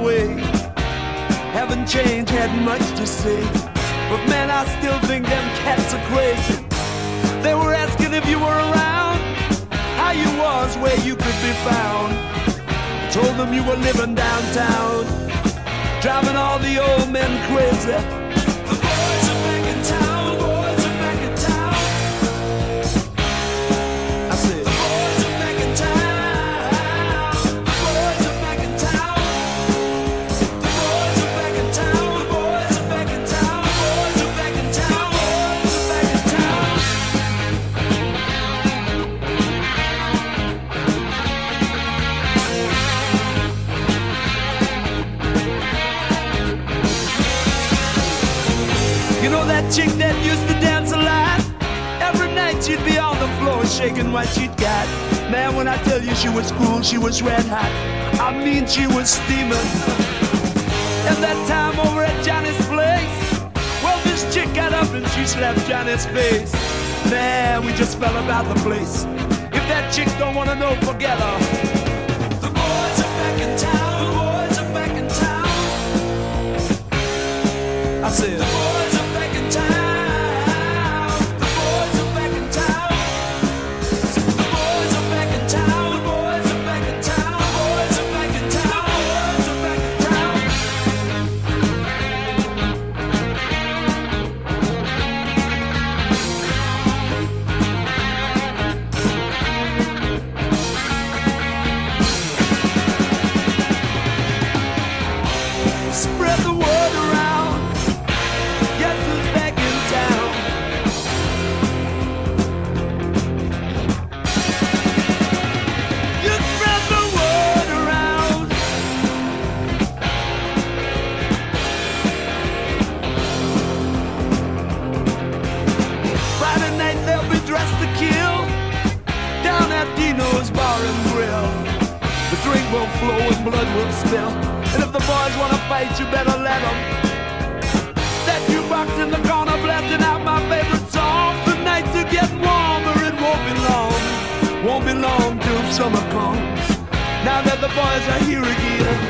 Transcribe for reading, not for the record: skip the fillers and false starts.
way. Haven't changed, had much to say, but man, I still think them cats are crazy. They were asking if you were around, how you was, where you could be found. Told them you were living downtown, driving all the old men crazy. The boys are back in town, boys are back in town. I said, the boys are back in town, the boys are back in town. The boys are back in town, the boys are back in town, the boys are back in town, boys are back in town. You know that chick that used to dance a lot? Every night she'd be on the floor shaking what she'd got. Man, when I tell you she was cool, she was red hot. I mean, she was steaming. And that time over at Johnny's place, well, this chick got up and she slapped Johnny's face. Man, we just fell about the place. If that chick don't wanna know, forget her. The boys are back in town, the boys are back in town. I said, the boys are back in town, the boys are back in town. The boys are back in town, the boys are back in town, the boys are back in town, the boys are back in town. Spread the word around, guess who's back in town? You spread the word around. Friday night they'll be dressed to kill down at Dino's Bar and Grill. The drink will flow and blood will spill, and if the boys wanna fight, you better let them. That jukebox in the corner blasting out my favorite song. The nights are getting warmer, it won't be long till summer comes. Now that the boys are here again,